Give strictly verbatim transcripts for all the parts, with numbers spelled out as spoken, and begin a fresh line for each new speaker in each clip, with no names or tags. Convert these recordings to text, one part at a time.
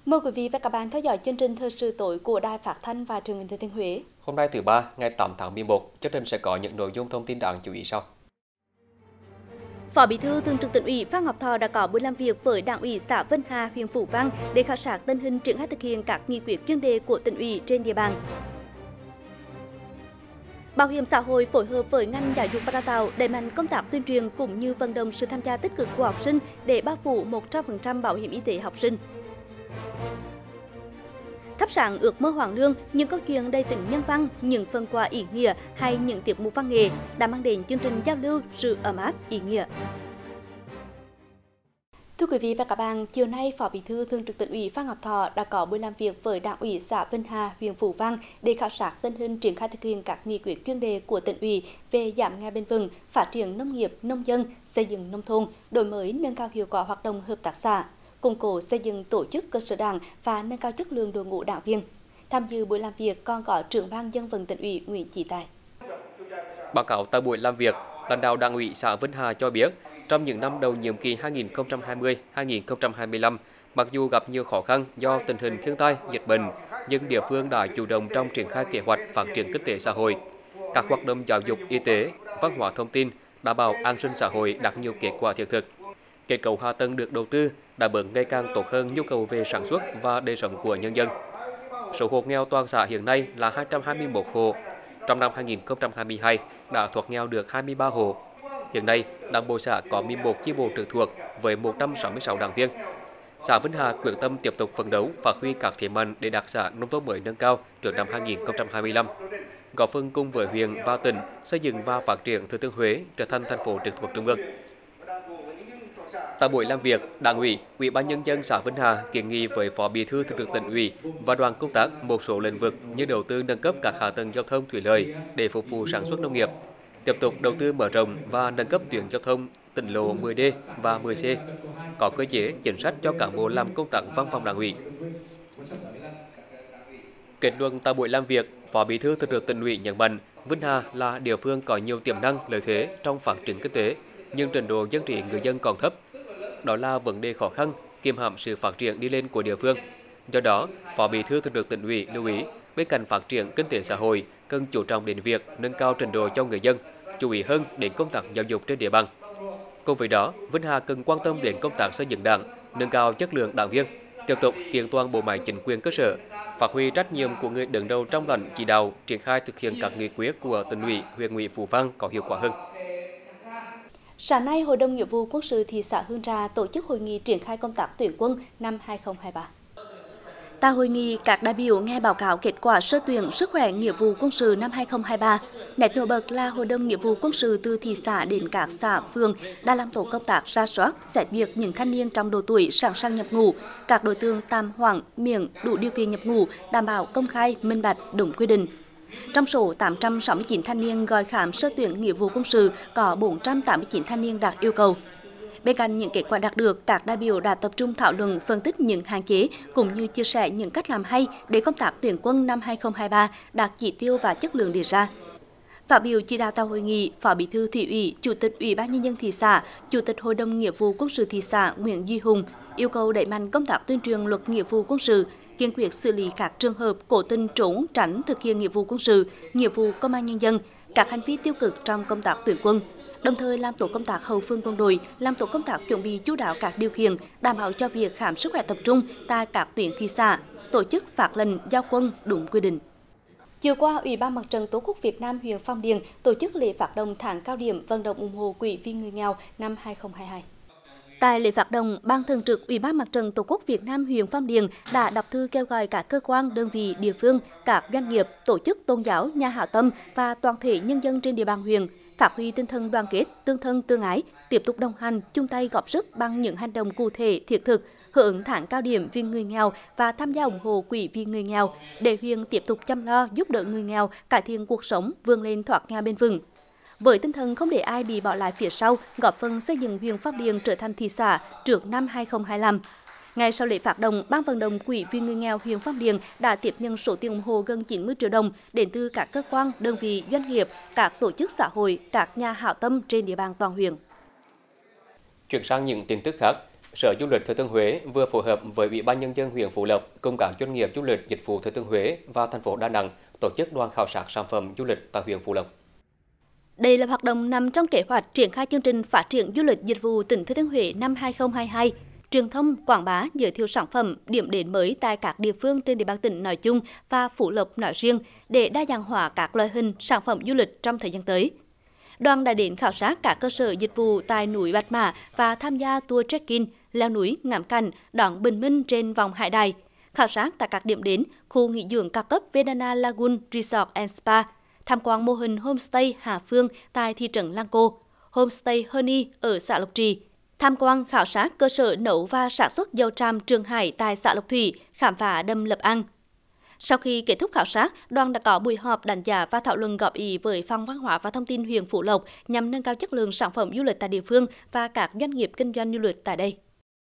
Mời quý vị và các bạn theo dõi chương trình thời sự tối của Đài Phát thanh và Truyền hình Thừa Thiên Huế.
Hôm nay thứ ba, ngày tám tháng mười một, chương trình sẽ có những nội dung thông tin đáng chú ý sau.
Phó Bí thư Thường trực Tỉnh ủy Phan Ngọc Thọ đã có buổi làm việc với Đảng ủy xã Vân Hà, huyện Phú Vang để khảo sát tình hình triển khai thực hiện các nghị quyết chuyên đề của Tỉnh ủy trên địa bàn. Bảo hiểm xã hội phối hợp với ngành giáo dục và đào tạo đẩy mạnh công tác tuyên truyền cũng như vận động sự tham gia tích cực của học sinh để bao phủ một trăm phần trăm bảo hiểm y tế học sinh. Thắp sáng ước mơ hoàn lương, những câu chuyện đầy tính nhân văn, những phần quà ý nghĩa hay những tiết mục văn nghệ đã mang đến chương trình giao lưu sự ấm áp ý nghĩa. Thưa quý vị và các bạn, chiều nay Phó Bí thư Thường trực Tỉnh ủy Phan Ngọc Thọ đã có buổi làm việc với Đảng ủy xã Vân Hà, huyện Phú Vang để khảo sát tình hình triển khai thực hiện các nghị quyết chuyên đề của Tỉnh ủy về giảm nghèo bền vững, phát triển nông nghiệp, nông dân, xây dựng nông thôn, đổi mới nâng cao hiệu quả hoạt động hợp tác xã, củng cố xây dựng tổ chức cơ sở đảng và nâng cao chất lượng đội ngũ đảng viên. Tham dự buổi làm việc còn có trưởng ban dân vận Tỉnh ủy Nguyễn Chí Tài.
Báo cáo tại buổi làm việc, lãnh đạo Đảng ủy xã Vân Hà cho biết, trong những năm đầu nhiệm kỳ hai nghìn không trăm hai mươi đến hai nghìn không trăm hai mươi lăm, mặc dù gặp nhiều khó khăn do tình hình thiên tai, dịch bệnh, nhưng địa phương đã chủ động trong triển khai kế hoạch phát triển kinh tế xã hội. Các hoạt động giáo dục, y tế, văn hóa thông tin, đảm bảo an sinh xã hội đạt nhiều kết quả thiết thực. Kết cấu hạ tầng được đầu tư đáp ứng ngày càng tốt hơn nhu cầu về sản xuất và đời sống của nhân dân. Số hộ nghèo toàn xã hiện nay là hai trăm hai mươi mốt hộ. Trong năm hai nghìn không trăm hai mươi hai đã thoát nghèo được hai mươi ba hộ. Hiện nay, Đảng bộ xã có mười một chi bộ trực thuộc với một trăm sáu mươi sáu đảng viên. Xã Vân Hà quyết tâm tiếp tục phấn đấu, phát huy các thế mạnh để đạt xã nông thôn mới nâng cao trước năm hai nghìn không trăm hai mươi lăm, góp phần cùng với huyện và tỉnh xây dựng và phát triển Thừa Thiên Huế trở thành thành phố trực thuộc trung ương. Tại buổi làm việc, Đảng ủy, Ủy ban nhân dân xã Vân Hà kiến nghị với Phó Bí thư Thường trực Tỉnh ủy và đoàn công tác một số lĩnh vực như đầu tư nâng cấp các hạ tầng giao thông thủy lợi để phục vụ sản xuất nông nghiệp, tiếp tục đầu tư mở rộng và nâng cấp tuyến giao thông tỉnh lộ mười D và mười C, có cơ chế chính sách cho cán bộ làm công tác văn phòng Đảng ủy. Kết luận tại buổi làm việc, Phó Bí thư Thường trực Tỉnh ủy nhấn mạnh Vân Hà là địa phương có nhiều tiềm năng lợi thế trong phát triển kinh tế, nhưng trình độ dân trí người dân còn thấp. Đó là vấn đề khó khăn, kiềm hãm sự phát triển đi lên của địa phương. Do đó, Phó Bí thư Thường trực Tỉnh ủy lưu ý, bên cạnh phát triển kinh tế xã hội, cần chú trọng đến việc nâng cao trình độ cho người dân, chú ý hơn đến công tác giáo dục trên địa bàn. Cùng với đó, Vân Hà cần quan tâm đến công tác xây dựng đảng, nâng cao chất lượng đảng viên, tiếp tục kiện toàn bộ máy chính quyền cơ sở, phát huy trách nhiệm của người đứng đầu trong lãnh chỉ đạo, triển khai thực hiện các nghị quyết của Tỉnh ủy, huyện ủy Phú Vang có hiệu quả hơn.
Sáng nay, Hội đồng Nghĩa vụ Quân sự thị xã Hương Trà tổ chức hội nghị triển khai công tác tuyển quân năm hai không hai ba. Tại hội nghị, các đại biểu nghe báo cáo kết quả sơ tuyển sức khỏe nghĩa vụ quân sự năm hai không hai ba. Nét nổi bật là Hội đồng Nghĩa vụ Quân sự từ thị xã đến các xã, phường đã làm tổ công tác rà soát, xét duyệt những thanh niên trong độ tuổi sẵn sàng nhập ngũ, các đối tượng tạm hoãn, miễn đủ điều kiện nhập ngũ, đảm bảo công khai, minh bạch, đúng quy định. Trong số tám trăm sáu mươi chín thanh niên gọi khám sơ tuyển nghĩa vụ quân sự, có bốn trăm tám mươi chín thanh niên đạt yêu cầu. Bên cạnh những kết quả đạt được, các đại biểu đã tập trung thảo luận, phân tích những hạn chế cũng như chia sẻ những cách làm hay để công tác tuyển quân năm hai không hai ba đạt chỉ tiêu và chất lượng đề ra. Phát biểu chỉ đạo tại hội nghị, Phó Bí thư Thị ủy, Chủ tịch Ủy ban nhân dân thị xã, Chủ tịch Hội đồng Nghĩa vụ Quân sự thị xã Nguyễn Duy Hùng yêu cầu đẩy mạnh công tác tuyên truyền luật nghĩa vụ quân sự, kiên quyết xử lý các trường hợp cố tình trốn tránh thực hiện nghĩa vụ quân sự, nghĩa vụ công an nhân dân, các hành vi tiêu cực trong công tác tuyển quân. Đồng thời làm tổ công tác hậu phương quân đội, làm tổ công tác chuẩn bị chu đáo các điều kiện, đảm bảo cho việc khám sức khỏe tập trung tại các tuyến thị xã, tổ chức phát lệnh giao quân đúng quy định. Chiều qua, Ủy ban Mặt trận Tổ quốc Việt Nam huyện Phong Điền tổ chức lễ phát động tháng cao điểm vận động ủng hộ quỹ vì người nghèo năm hai không hai hai. Tại lễ phát động, Ban Thường trực Ủy ban Mặt trận Tổ quốc Việt Nam huyện Phong Điền đã đọc thư kêu gọi các cơ quan, đơn vị, địa phương, các doanh nghiệp, tổ chức tôn giáo, nhà hảo tâm và toàn thể nhân dân trên địa bàn huyện phát huy tinh thần đoàn kết, tương thân tương ái, tiếp tục đồng hành, chung tay góp sức bằng những hành động cụ thể, thiết thực, hưởng ứng tháng cao điểm vì người nghèo và tham gia ủng hộ quỹ vì người nghèo để huyện tiếp tục chăm lo giúp đỡ người nghèo cải thiện cuộc sống, vươn lên thoát nghèo bền vững. Với tinh thần không để ai bị bỏ lại phía sau, góp phần xây dựng huyện Phong Điền trở thành thị xã trước năm hai không hai lăm. Ngay sau lễ phát động, Ban vận động quỹ vì người nghèo huyện Phong Điền đã tiếp nhận số tiền ủng hộ gần chín mươi triệu đồng đến từ các cơ quan, đơn vị, doanh nghiệp, các tổ chức xã hội, các nhà hảo tâm trên địa bàn toàn huyện.
Chuyển sang những tin tức khác, Sở Du lịch Thừa Thiên Huế vừa phối hợp với Ủy ban Nhân dân huyện Phú Lộc cùng các doanh nghiệp du lịch dịch vụ Thừa Thiên Huế và thành phố Đà Nẵng tổ chức đoàn khảo sát sản phẩm du lịch tại huyện Phú Lộc.
Đây là hoạt động nằm trong kế hoạch triển khai chương trình phát triển du lịch dịch vụ tỉnh Thừa Thiên Huế năm hai không hai hai. Truyền thông, quảng bá, giới thiệu sản phẩm, điểm đến mới tại các địa phương trên địa bàn tỉnh nói chung và Phú Lộc nói riêng để đa dạng hóa các loại hình sản phẩm du lịch trong thời gian tới. Đoàn đã đến khảo sát các cơ sở dịch vụ tại núi Bạch Mã và tham gia tour trekking, leo núi, ngắm cảnh, đón bình minh trên vòng hải đài, khảo sát tại các điểm đến, khu nghỉ dưỡng cao cấp Vedana Lagoon Resort and Spa, tham quan mô hình homestay Hà Phương tại thị trấn Lăng Cô, homestay Honey ở xã Lộc Trì, tham quan khảo sát cơ sở nấu và sản xuất dầu tràm Trường Hải tại xã Lộc Thủy, khám phá đầm Lập An. Sau khi kết thúc khảo sát, đoàn đã có buổi họp đánh giá và thảo luận góp ý với Phòng Văn hóa và Thông tin huyện Phú Lộc nhằm nâng cao chất lượng sản phẩm du lịch tại địa phương và các doanh nghiệp kinh doanh du lịch tại đây.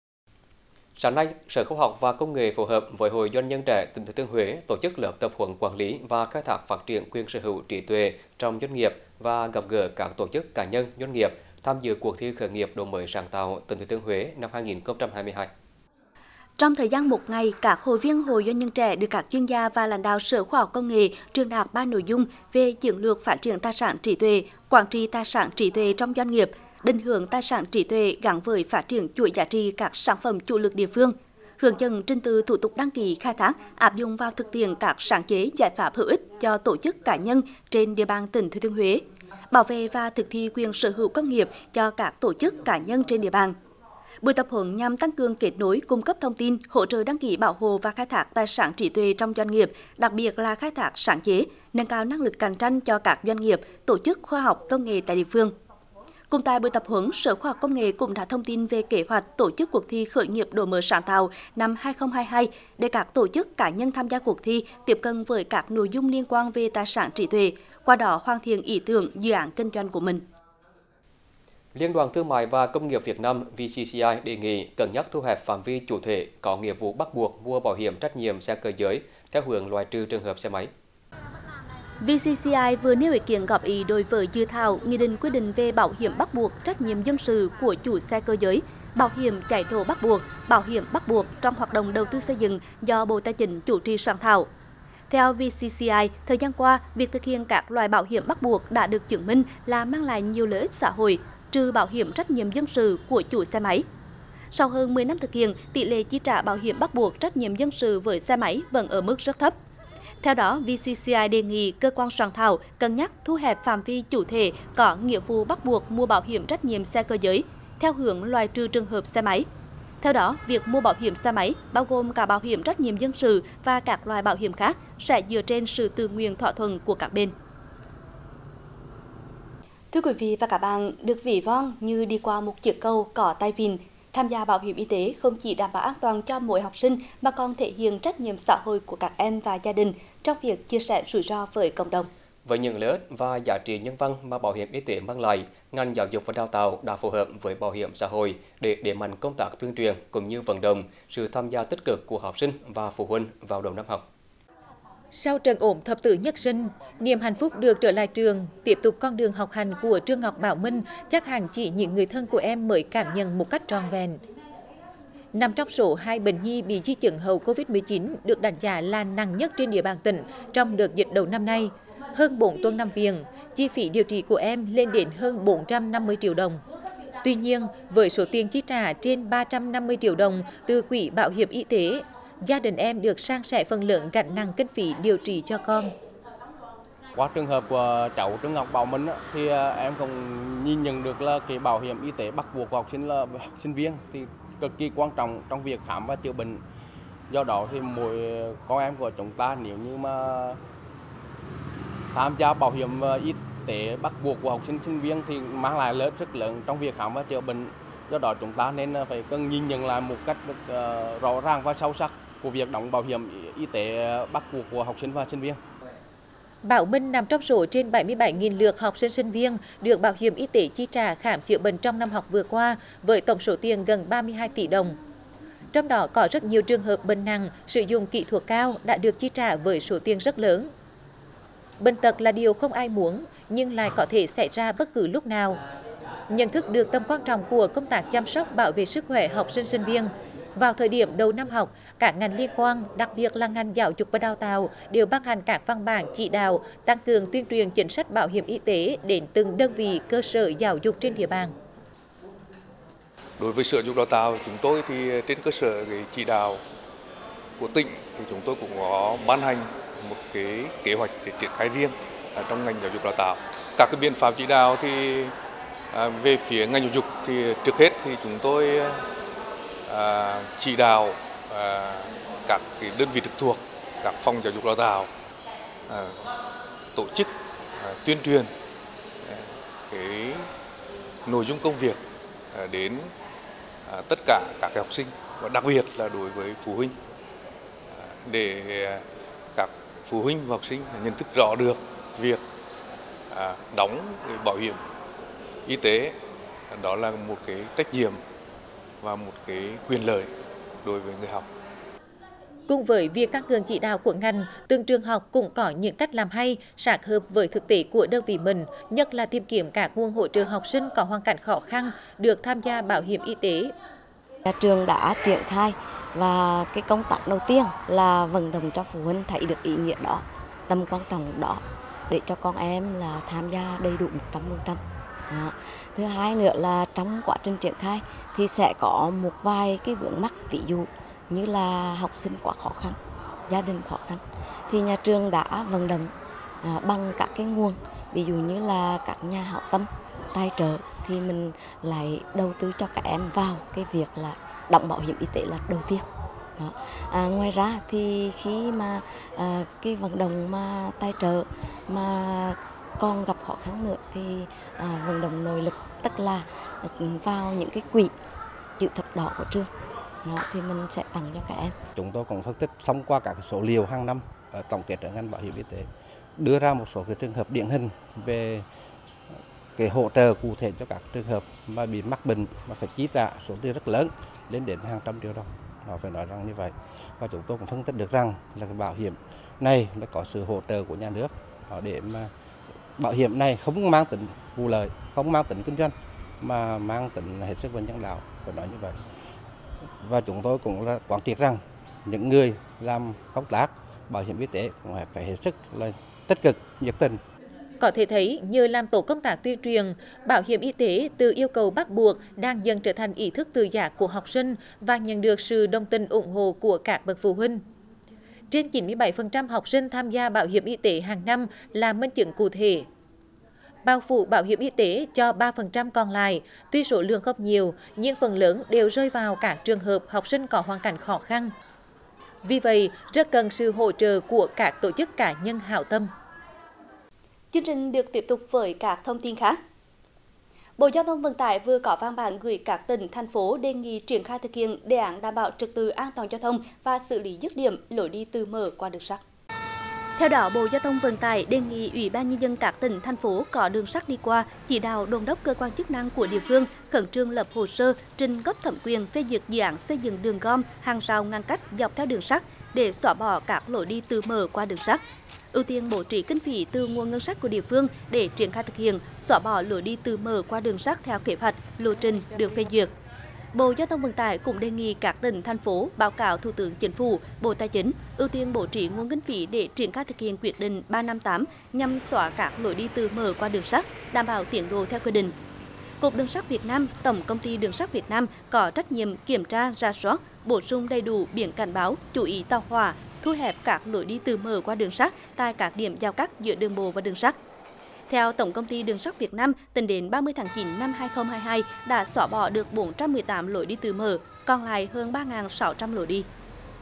Sáng nay, Sở Khoa học và Công nghệ phối hợp với Hội Doanh nhân trẻ tỉnh Thừa Thiên Huế tổ chức lớp tập huấn quản lý và khai thác phát triển quyền sở hữu trí tuệ trong doanh nghiệp và gặp gỡ các tổ chức cá nhân doanh nghiệp tham dự cuộc thi khởi nghiệp đổi mới sáng tạo tỉnh Thừa Thiên Huế năm hai nghìn không trăm hai mươi hai.
Trong thời gian một ngày, các hội viên Hội Doanh nhân trẻ được các chuyên gia và lãnh đạo Sở Khoa học Công nghệ truyền đạt ba nội dung về chiến lược phát triển tài sản trí tuệ, quản trị tài sản trí tuệ trong doanh nghiệp, định hướng tài sản trí tuệ gắn với phát triển chuỗi giá trị các sản phẩm chủ lực địa phương, hướng dẫn trình tự thủ tục đăng ký khai thác, áp dụng vào thực tiễn các sáng chế giải pháp hữu ích cho tổ chức cá nhân trên địa bàn tỉnh Thừa Thiên Huế, bảo vệ và thực thi quyền sở hữu công nghiệp cho các tổ chức cá nhân trên địa bàn. Buổi tập huấn nhằm tăng cường kết nối, cung cấp thông tin, hỗ trợ đăng ký bảo hộ và khai thác tài sản trí tuệ trong doanh nghiệp, đặc biệt là khai thác sáng chế, nâng cao năng lực cạnh tranh cho các doanh nghiệp, tổ chức khoa học công nghệ tại địa phương. Cùng tại buổi tập huấn, Sở Khoa học Công nghệ cũng đã thông tin về kế hoạch tổ chức cuộc thi khởi nghiệp đổi mới sáng tạo năm hai không hai hai để các tổ chức cá nhân tham gia cuộc thi tiếp cận với các nội dung liên quan về tài sản trí tuệ, qua đó hoàn thiện ý tưởng dự án kinh doanh của mình.
Liên đoàn Thương mại và Công nghiệp Việt Nam V C C I đề nghị cân nhắc thu hẹp phạm vi chủ thể có nghĩa vụ bắt buộc mua bảo hiểm trách nhiệm xe cơ giới theo hướng loại trừ trường hợp xe máy.
vê xê xê i vừa nêu ý kiến góp ý đối với dự thảo nghị định quy định về bảo hiểm bắt buộc trách nhiệm dân sự của chủ xe cơ giới, bảo hiểm cháy nổ bắt buộc, bảo hiểm bắt buộc trong hoạt động đầu tư xây dựng do Bộ Tài chính chủ trì soạn thảo. Theo vê xê xê i, thời gian qua, việc thực hiện các loại bảo hiểm bắt buộc đã được chứng minh là mang lại nhiều lợi ích xã hội, trừ bảo hiểm trách nhiệm dân sự của chủ xe máy. Sau hơn mười năm thực hiện, tỷ lệ chi trả bảo hiểm bắt buộc trách nhiệm dân sự với xe máy vẫn ở mức rất thấp. Theo đó, vê xê xê i đề nghị cơ quan soạn thảo cân nhắc thu hẹp phạm vi chủ thể có nghĩa vụ bắt buộc mua bảo hiểm trách nhiệm xe cơ giới theo hướng loại trừ trường hợp xe máy. Theo đó, việc mua bảo hiểm xe máy bao gồm cả bảo hiểm trách nhiệm dân sự và các loại bảo hiểm khác sẽ dựa trên sự tự nguyện thỏa thuận của các bên. Thưa quý vị và các bạn, được ví von như đi qua một chiếc cầu có tay vịn, tham gia bảo hiểm y tế không chỉ đảm bảo an toàn cho mỗi học sinh mà còn thể hiện trách nhiệm xã hội của các em và gia đình trong việc chia sẻ rủi ro với cộng đồng.
Với những lợi ích và giá trị nhân văn mà bảo hiểm y tế mang lại, ngành giáo dục và đào tạo đã phối hợp với bảo hiểm xã hội để đẩy mạnh công tác tuyên truyền cũng như vận động sự tham gia tích cực của học sinh và phụ huynh vào đầu năm học.
Sau trận ốm thập tử nhất sinh, niềm hạnh phúc được trở lại trường, tiếp tục con đường học hành của Trương Ngọc Bảo Minh chắc hẳn chỉ những người thân của em mới cảm nhận một cách trọn vẹn. Nằm trong số hai bệnh nhi bị di chứng hậu Covid mười chín được đánh giá là nặng nhất trên địa bàn tỉnh trong đợt dịch đầu năm nay. Hơn bốn tuần nằm viện, chi phí điều trị của em lên đến hơn bốn trăm năm mươi triệu đồng. Tuy nhiên, với số tiền chi trả trên ba trăm năm mươi triệu đồng từ quỹ bảo hiểm y tế, gia đình em được san sẻ phần lớn gánh nặng kinh phí điều trị cho con.
Qua trường hợp của cháu Trương Ngọc Bảo Minh thì em cũng nhìn nhận được là cái bảo hiểm y tế bắt buộc của học sinh là học sinh viên thì cực kỳ quan trọng trong việc khám và chữa bệnh. Do đó thì mỗi con em của chúng ta nếu như mà tham gia bảo hiểm y tế bắt buộc của học sinh sinh viên thì mang lại lợi ích rất lớn trong việc khám và chữa bệnh. Do đó chúng ta nên phải cần nhìn nhận lại một cách rõ ràng và sâu sắc của việc đóng bảo hiểm y tế bắt buộc của học sinh và sinh viên.
Bảo Minh nằm trong số trên bảy mươi bảy nghìn lượt học sinh sinh viên được bảo hiểm y tế chi trả khám chữa bệnh trong năm học vừa qua với tổng số tiền gần ba mươi hai tỷ đồng. Trong đó có rất nhiều trường hợp bệnh nặng sử dụng kỹ thuật cao đã được chi trả với số tiền rất lớn. Bệnh tật là điều không ai muốn nhưng lại có thể xảy ra bất cứ lúc nào. nhận thức được tầm quan trọng của công tác chăm sóc bảo vệ sức khỏe học sinh sinh viên. Vào thời điểm đầu năm học, các ngành liên quan, đặc biệt là ngành giáo dục và đào tạo, đều ban hành các văn bản chỉ đạo tăng cường tuyên truyền chính sách bảo hiểm y tế đến từng đơn vị cơ sở giáo dục trên địa bàn.
Đối với Sở Giáo dục Đào tạo, chúng tôi thì trên cơ sở cái chỉ đạo của tỉnh thì chúng tôi cũng có ban hành một cái kế hoạch để triển khai riêng ở trong ngành giáo dục đào tạo. Các cái biện pháp chỉ đạo thì à, về phía ngành giáo dục thì trước hết thì chúng tôi à, chỉ đạo à, các cái đơn vị trực thuộc, các phòng giáo dục đào tạo à, tổ chức à, tuyên truyền à, cái nội dung công việc à, đến à, tất cả các học sinh và đặc biệt là đối với phụ huynh à, để các phụ huynh và học sinh nhận thức rõ được việc à, đóng bảo hiểm y tế, đó là một cái trách nhiệm và một cái quyền lợi đối với người học.
Cùng với việc tăng cường chỉ đạo của ngành, từng trường học cũng có những cách làm hay, sát hợp với thực tế của đơn vị mình, nhất là tìm kiếm các nguồn hỗ trợ học sinh có hoàn cảnh khó khăn được tham gia bảo hiểm y tế.
Nhà trường đã triển khai và cái công tác đầu tiên là vận động cho phụ huynh thấy được ý nghĩa đó, tầm quan trọng đó để cho con em là tham gia đầy đủ một trăm phần trăm. Thứ hai nữa là trong quá trình triển khai thì sẽ có một vài cái vướng mắc, ví dụ như là học sinh quá khó khăn, gia đình khó khăn thì nhà trường đã vận động à, bằng các cái nguồn, ví dụ như là các nhà hảo tâm tài trợ thì mình lại đầu tư cho các em vào cái việc là đóng bảo hiểm y tế là đầu tiên. Đó. À, ngoài ra thì khi mà à, cái vận động mà tài trợ mà còn gặp khó khăn nữa thì à, vận động nội lực, tức là vào những cái quỹ chữ thập đỏ của trường. Đó, thì mình sẽ tặng cho các em.
Chúng tôi cũng phân tích thông qua các số liệu hàng năm ở tổng kết ở ngành bảo hiểm y tế, đưa ra một số cái trường hợp điển hình về cái hỗ trợ cụ thể cho các trường hợp mà bị mắc bệnh mà phải chi trả số tiền rất lớn, lên đến hàng trăm triệu đồng. Họ phải nói rằng như vậy. Và chúng tôi cũng phân tích được rằng là cái bảo hiểm này nó có sự hỗ trợ của nhà nước để mà bảo hiểm này không mang tính vụ lợi, không mang tính kinh doanh mà mang tính hết sức là nhân đạo, phải nói như vậy. Và chúng tôi cũng là quán triệt rằng những người làm công tác bảo hiểm y tế cũng phải hết sức là tích cực, nhiệt tình.
Có thể thấy, nhờ làm tổ công tác tuyên truyền, bảo hiểm y tế từ yêu cầu bắt buộc đang dần trở thành ý thức tự giác của học sinh và nhận được sự đồng tình ủng hộ của các bậc phụ huynh. Trên chín mươi bảy phần trăm học sinh tham gia bảo hiểm y tế hàng năm là minh chứng cụ thể. Bao phủ bảo hiểm y tế cho ba phần trăm còn lại, tuy số lượng không nhiều, nhưng phần lớn đều rơi vào các trường hợp học sinh có hoàn cảnh khó khăn. Vì vậy, rất cần sự hỗ trợ của các tổ chức cá nhân hảo tâm.
Chương trình được tiếp tục với các thông tin khác. Bộ Giao thông Vận tải vừa có văn bản gửi các tỉnh, thành phố đề nghị triển khai thực hiện đề án đảm bảo trật tự an toàn giao thông và xử lý dứt điểm lối đi tự mở qua đường sắt. Theo đó, Bộ Giao thông Vận tải đề nghị Ủy ban Nhân dân các tỉnh, thành phố có đường sắt đi qua chỉ đạo đôn đốc cơ quan chức năng của địa phương khẩn trương lập hồ sơ trình cấp thẩm quyền phê duyệt dự án xây dựng đường gom, hàng rào ngăn cách dọc theo đường sắt để xóa bỏ các lối đi tự mở qua đường sắt. Ưu tiên bố trí kinh phí từ nguồn ngân sách của địa phương để triển khai thực hiện xóa bỏ lối đi tự mở qua đường sắt theo kế hoạch, lộ trình được phê duyệt. Bộ Giao thông Vận tải cũng đề nghị các tỉnh, thành phố báo cáo Thủ tướng Chính phủ, Bộ Tài chính ưu tiên bố trí nguồn kinh phí để triển khai thực hiện quyết định ba năm tám nhằm xóa các lối đi tự mở qua đường sắt, đảm bảo tiến độ theo quy định. Cục Đường sắt Việt Nam, Tổng Công ty Đường sắt Việt Nam có trách nhiệm kiểm tra, rà soát, bổ sung đầy đủ biển cảnh báo, chú ý tàu hỏa, thu hẹp các lối đi tự mở qua đường sắt tại các điểm giao cắt giữa đường bộ và đường sắt. Theo Tổng Công ty Đường sắt Việt Nam, tính đến ba mươi tháng chín năm hai nghìn không trăm hai mươi hai đã xóa bỏ được bốn trăm mười tám lối đi tự mở, còn lại hơn ba nghìn sáu trăm lối đi.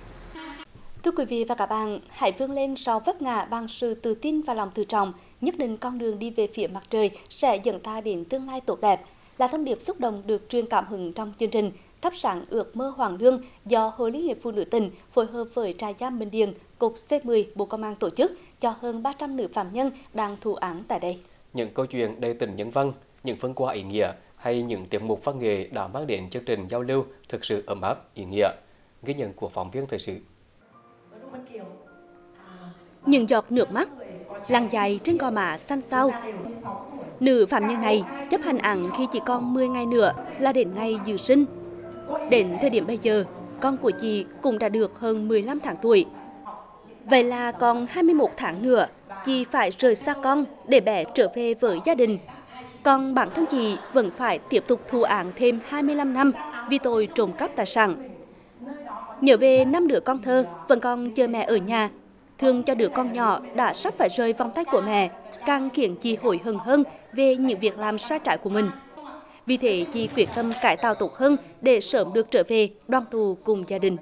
Thưa quý vị và các bạn, hãy vươn lên sau vấp ngã bằng sự tự tin và lòng tự trọng, nhất định con đường đi về phía mặt trời sẽ dẫn ta đến tương lai tốt đẹp, là thông điệp xúc động được truyền cảm hứng trong chương trình Thắp sáng ước mơ Hoàng Lương do Hội Liên hiệp Phụ nữ tỉnh phối hợp với trại giam Bình Điền, Cục C mười Bộ Công an tổ chức cho hơn ba trăm nữ phạm nhân đang thụ án tại đây.
Những câu chuyện đầy tình nhân văn, những phần quà ý nghĩa hay những tiết mục văn nghệ đã mang đến chương trình giao lưu thực sự ấm áp, ý nghĩa. Ghi nhận của phóng viên thời sự.
Những giọt nước mắt lăn dài trên gò má xanh xao, Nữ phạm nhân này chấp hành án khi chỉ còn mười ngày nữa là đến ngày dự sinh. Đến thời điểm bây giờ, con của chị cũng đã được hơn mười lăm tháng tuổi. Vậy là còn hai mươi mốt tháng nữa, chị phải rời xa con để bé trở về với gia đình. Còn bản thân chị vẫn phải tiếp tục thụ án thêm hai mươi lăm năm vì tội trộm cắp tài sản. Nhớ về năm đứa con thơ vẫn còn chờ mẹ ở nhà, thương cho đứa con nhỏ đã sắp phải rời vòng tay của mẹ, càng khiến chị hối hận hơn về những việc làm sai trái của mình. Vì thế chị quyết tâm cải tạo tốt hơn để sớm được trở về đoàn tụ cùng gia đình.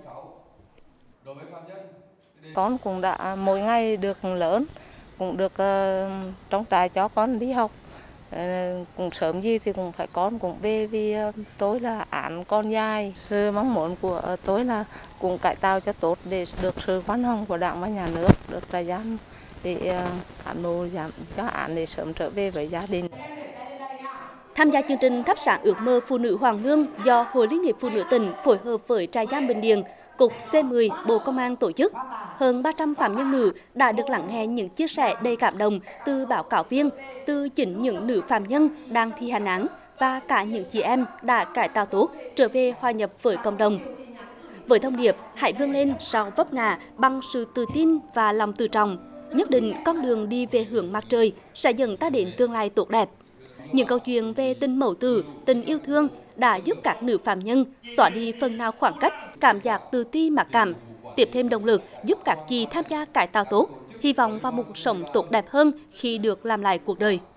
Con cũng đã mỗi ngày được lớn, cũng được uh, trong trại cho con đi học. Uh, cũng sớm gì thì cũng phải con cũng về vì uh, tôi là án con dài. Sự mong muốn của uh, tôi là cũng cải tạo cho tốt để được sự khoan hồng của Đảng và Nhà nước, được trại giam để cán bộ giảm cho án để sớm trở về với gia đình.
Tham gia chương trình thắp sáng ước mơ phụ nữ hoàn lương do Hội Liên hiệp Phụ nữ tỉnh phối hợp với trại giam Bình Điền, Cục C mười Bộ Công an tổ chức, hơn ba trăm phạm nhân nữ đã được lắng nghe những chia sẻ đầy cảm động từ báo cáo viên, từ chính những nữ phạm nhân đang thi hành án và cả những chị em đã cải tạo tốt trở về hòa nhập với cộng đồng. Với thông điệp hãy vươn lên sau vấp ngã bằng sự tự tin và lòng tự trọng, nhất định con đường đi về hướng mặt trời sẽ dẫn ta đến tương lai tốt đẹp. Những câu chuyện về tình mẫu tử, tình yêu thương đã giúp các nữ phạm nhân xóa đi phần nào khoảng cách, cảm giác tự ti mặc cảm, tiếp thêm động lực giúp các chị tham gia cải tạo tốt, hy vọng vào một cuộc sống tốt đẹp hơn khi được làm lại cuộc đời.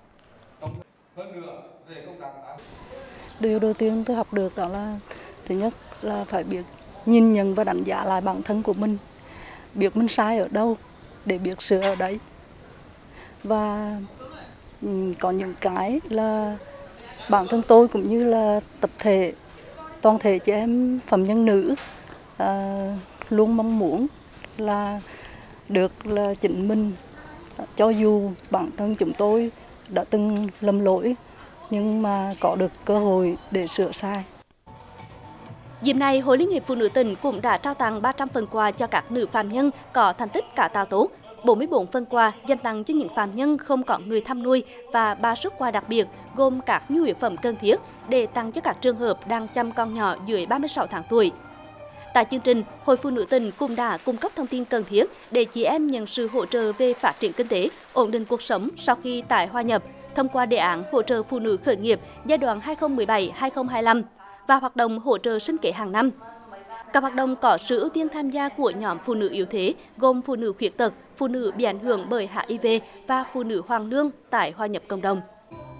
Điều đầu tiên tôi học được đó là thứ nhất là phải biết nhìn nhận và đánh giá lại bản thân của mình, biết mình sai ở đâu để biết sửa ở đấy. Và có những cái là bản thân tôi cũng như là tập thể, toàn thể chị em phạm nhân nữ à, luôn mong muốn là được là chính mình, cho dù bản thân chúng tôi đã từng lầm lỗi nhưng mà có được cơ hội để sửa sai.
Dịp này, Hội Liên hiệp Phụ nữ tỉnh cũng đã trao tặng ba trăm phần quà cho các nữ phạm nhân có thành tích cải tạo tốt, bốn mươi tư phần quà dành tặng cho những phạm nhân không có người thăm nuôi và ba suất quà đặc biệt gồm các nhu yếu phẩm cần thiết để tặng cho các trường hợp đang chăm con nhỏ dưới ba mươi sáu tháng tuổi. Tại chương trình, Hội Phụ nữ tỉnh cũng đã cung cấp thông tin cần thiết để chị em nhận sự hỗ trợ về phát triển kinh tế, ổn định cuộc sống sau khi tái hòa nhập thông qua đề án hỗ trợ phụ nữ khởi nghiệp giai đoạn hai nghìn không trăm mười bảy đến hai nghìn không trăm hai mươi lăm và hoạt động hỗ trợ sinh kế hàng năm. Các hoạt động có sự ưu tiên tham gia của nhóm phụ nữ yếu thế gồm phụ nữ khuyết tật, phụ nữ bị ảnh hưởng bởi H I V và phụ nữ hoàn lương tái hòa nhập cộng đồng.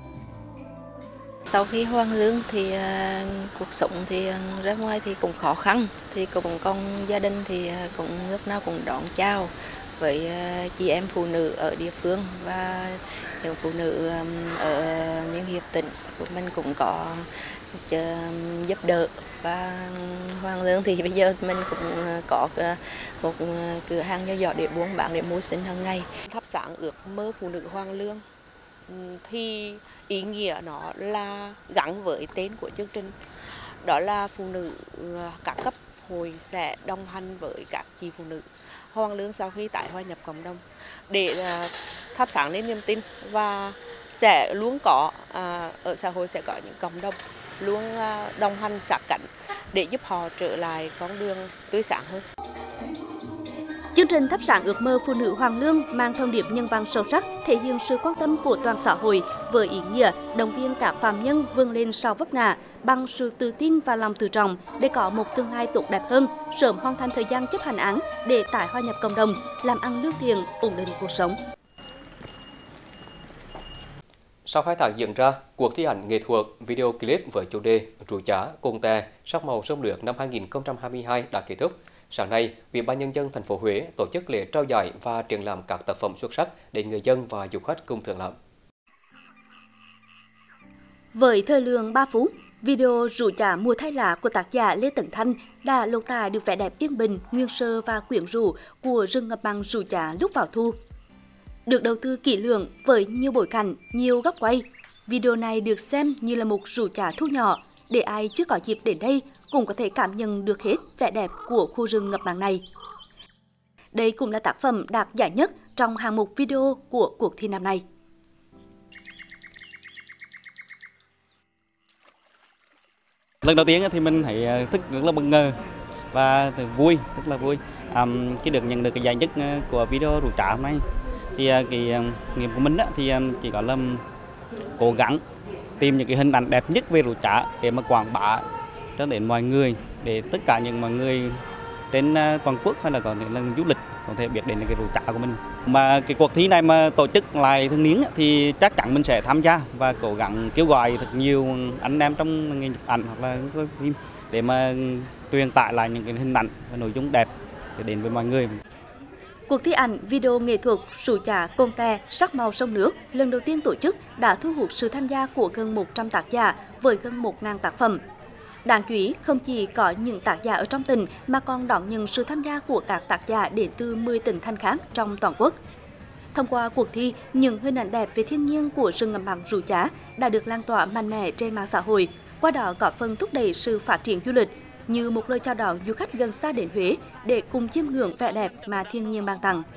Sau khi hoàn lương thì uh, cuộc sống thì uh, ra ngoài thì cũng khó khăn, thì cũng còn gia đình thì uh, cũng lúc nào cũng đón chào với uh, chị em phụ nữ ở địa phương và những phụ nữ um, ở Liên hiệp tỉnh của mình cũng có uh, giúp đỡ. Và Hoàng Lương thì bây giờ mình cũng có một cửa hàng nho nhỏ để buôn bán để mưu sinh hàng ngày.
Thắp sáng ước mơ phụ nữ Hoàng Lương thì ý nghĩa nó là gắn với tên của chương trình, đó là phụ nữ các cấp hội sẽ đồng hành với các chị phụ nữ Hoàng Lương sau khi tái hòa nhập cộng đồng để thắp sáng lên niềm tin và sẽ luôn có ở xã hội sẽ có những cộng đồng luôn đồng hành sát cánh để giúp họ trở lại con đường tươi sáng hơn.
Chương trình thắp sáng ước mơ phụ nữ Hoàng Lương mang thông điệp nhân văn sâu sắc, thể hiện sự quan tâm của toàn xã hội với ý nghĩa động viên các phạm nhân vươn lên sau vấp ngã bằng sự tự tin và lòng tự trọng để có một tương lai tốt đẹp hơn, sớm hoàn thành thời gian chấp hành án để tái hòa nhập cộng đồng, làm ăn lương thiện, ổn định cuộc sống.
Sau hai tháng diễn ra, cuộc thi ảnh nghệ thuật video clip với chủ đề Rú Chá, Cồn Tè, Sắc màu sông nước năm hai nghìn không trăm hai mươi hai đã kết thúc. Sáng nay, Ủy ban Nhân dân thành phố Huế tổ chức lễ trao giải và triển lãm các tác phẩm xuất sắc để người dân và du khách cùng thưởng lãm.
Với thời lượng ba phút, video Rú Chá mùa thay lá của tác giả Lê Tấn Thanh đã lột tả được vẻ đẹp yên bình, nguyên sơ và quyến rũ của rừng ngập mặn Rú Chá lúc vào thu. Được đầu tư kỹ lưỡng với nhiều bối cảnh, nhiều góc quay, video này được xem như là một rú chá thu nhỏ để ai chưa có dịp đến đây cũng có thể cảm nhận được hết vẻ đẹp của khu rừng ngập mặn này. Đây cũng là tác phẩm đạt giải nhất trong hạng mục video của cuộc thi năm nay.
Lần đầu tiên thì mình thấy thức rất là bất ngờ và vui, rất là vui. À, khi được nhận được cái giải nhất của video rú trá hôm nay thì cái nghiệm của mình thì chỉ có là cố gắng tìm những cái hình ảnh đẹp nhất về rú trá để mà quảng bá cho đến mọi người, để tất cả những mọi người trên toàn quốc hay là có những lần du lịch có thể biết đến cái rú trá của mình. Mà cái cuộc thi này mà tổ chức lại thường niên thì chắc chắn mình sẽ tham gia và cố gắng kêu gọi thật nhiều anh em trong nghề chụp ảnh hoặc là phim để mà truyền tải lại những cái hình ảnh và nội dung đẹp để đến với mọi người.
Cuộc thi ảnh video nghệ thuật rú trá Cồn Tè sắc màu sông nước lần đầu tiên tổ chức đã thu hút sự tham gia của gần một trăm tác giả với gần một nghìn tác phẩm. Đáng chú ý, không chỉ có những tác giả ở trong tỉnh mà còn đón nhận sự tham gia của các tác giả đến từ mười tỉnh thành khác trong toàn quốc. Thông qua cuộc thi, những hình ảnh đẹp về thiên nhiên của rừng ngập mặn rú trá đã được lan tỏa mạnh mẽ trên mạng xã hội, qua đó góp phần thúc đẩy sự phát triển du lịch như một lời chào đón du khách gần xa đến Huế để cùng chiêm ngưỡng vẻ đẹp mà thiên nhiên ban tặng.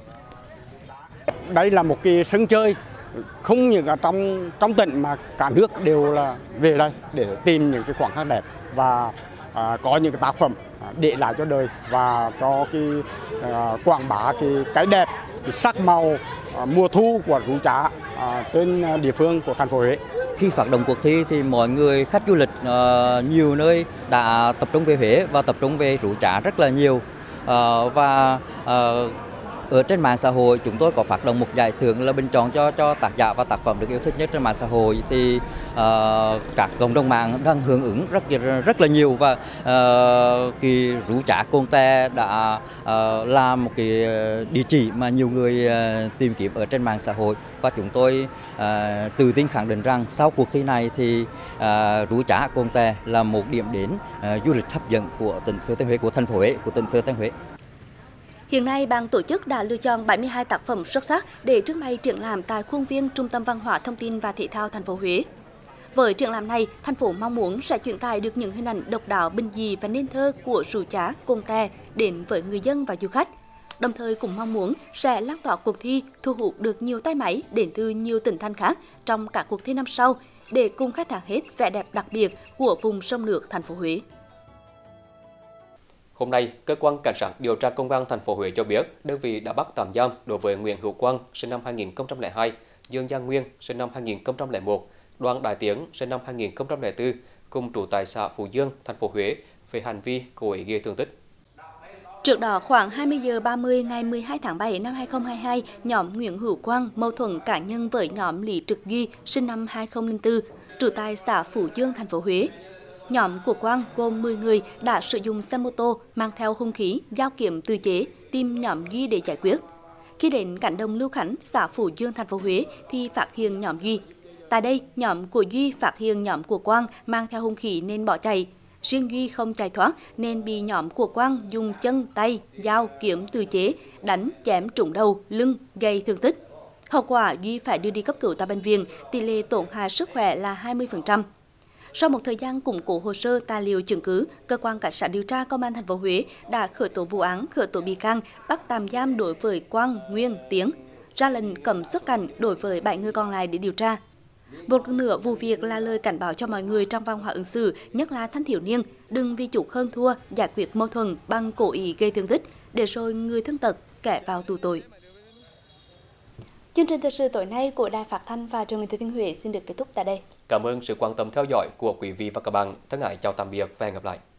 Đây là một cái sân chơi không những ở trong trong tỉnh mà cả nước đều là về đây để tìm những cái khoảnh khắc đẹp và à, có những cái tác phẩm để lại cho đời và cho cái à, quảng bá cái cái đẹp, cái sắc màu à, mùa thu của rú trá à, trên địa phương của thành phố Huế.
Khi phát động cuộc thi thì mọi người khách du lịch uh, nhiều nơi đã tập trung về Huế và tập trung về rú trá rất là nhiều, uh, và uh, ở trên mạng xã hội chúng tôi có phát động một giải thưởng là bình chọn cho cho tác giả và tác phẩm được yêu thích nhất trên mạng xã hội, thì uh, các cộng đồng mạng đang hưởng ứng rất rất là nhiều và uh, cái rú trá Cồn Tè đã uh, là một cái địa chỉ mà nhiều người uh, tìm kiếm ở trên mạng xã hội, và chúng tôi uh, tự tin khẳng định rằng sau cuộc thi này thì uh, rú trá Cồn Tè là một điểm đến uh, du lịch hấp dẫn của tỉnh Thừa Thiên Huế, của thành phố Huế, của tỉnh Thừa Thiên Huế.
Hiện nay, ban tổ chức đã lựa chọn bảy mươi hai tác phẩm xuất sắc để trưng bày triển lãm tại khuôn viên Trung tâm Văn hóa Thông tin và Thể thao thành phố Huế. Với triển lãm này, thành phố mong muốn sẽ truyền tải được những hình ảnh độc đáo, bình dị và nên thơ của rú trá Cồn Tè đến với người dân và du khách. Đồng thời cũng mong muốn sẽ lan tỏa cuộc thi, thu hút được nhiều tay máy đến từ nhiều tỉnh thành khác trong các cuộc thi năm sau để cùng khai thác hết vẻ đẹp đặc biệt của vùng sông nước thành phố Huế.
Hôm nay, cơ quan cảnh sát điều tra công an thành phố Huế cho biết đơn vị đã bắt tạm giam đối với Nguyễn Hữu Quang sinh năm hai nghìn không trăm lẻ hai, Dương Giang Nguyên sinh năm hai nghìn không trăm lẻ một, Đoàn Đại Tiến sinh năm hai nghìn không trăm lẻ bốn cùng trú tại xã Phú Dương, thành phố Huế về hành vi cố ý gây thương tích.
Trước đó, khoảng hai mươi giờ ba mươi ngày mười hai tháng bảy năm hai nghìn không trăm hai mươi hai, nhóm Nguyễn Hữu Quang mâu thuẫn cá nhân với nhóm Lý Trực Duy sinh năm hai nghìn không trăm lẻ bốn, trú tại xã Phú Dương, thành phố Huế. Nhóm của Quang gồm mười người đã sử dụng xe mô tô mang theo hung khí, dao kiếm tự chế tìm nhóm Duy để giải quyết. Khi đến cánh đồng Lưu Khánh, xã Phú Dương, thành phố Huế thì phát hiện nhóm Duy. Tại đây, nhóm của Duy phát hiện nhóm của Quang mang theo hung khí nên bỏ chạy. Riêng Duy không chạy thoát nên bị nhóm của Quang dùng chân, tay, dao, kiếm tự chế đánh chém trúng đầu, lưng, gây thương tích. Hậu quả, Duy phải đưa đi cấp cứu tại bệnh viện, tỷ lệ tổn hại sức khỏe là hai mươi phần trăm. Sau một thời gian củng cố hồ sơ, tài liệu chứng cứ, cơ quan cảnh sát điều tra công an thành phố Huế đã khởi tố vụ án, khởi tố bị can, bắt tạm giam đối với Quang, Nguyên, Tiến, ra lệnh cấm xuất cảnh đối với bảy người còn lại để điều tra. Một lần nữa, vụ việc là lời cảnh báo cho mọi người trong văn hóa ứng xử, nhất là thanh thiếu niên, đừng vì chút hơn thua giải quyết mâu thuẫn bằng cố ý gây thương tích, để rồi người thương tật kẻ vào tù tội. Chương trình thời sự tối nay của Đài Phát thanh và Truyền hình Thừa Thiên Huế xin được kết thúc tại đây.
Cảm ơn sự quan tâm theo dõi của quý vị và các bạn. Thân ái chào tạm biệt và hẹn gặp lại.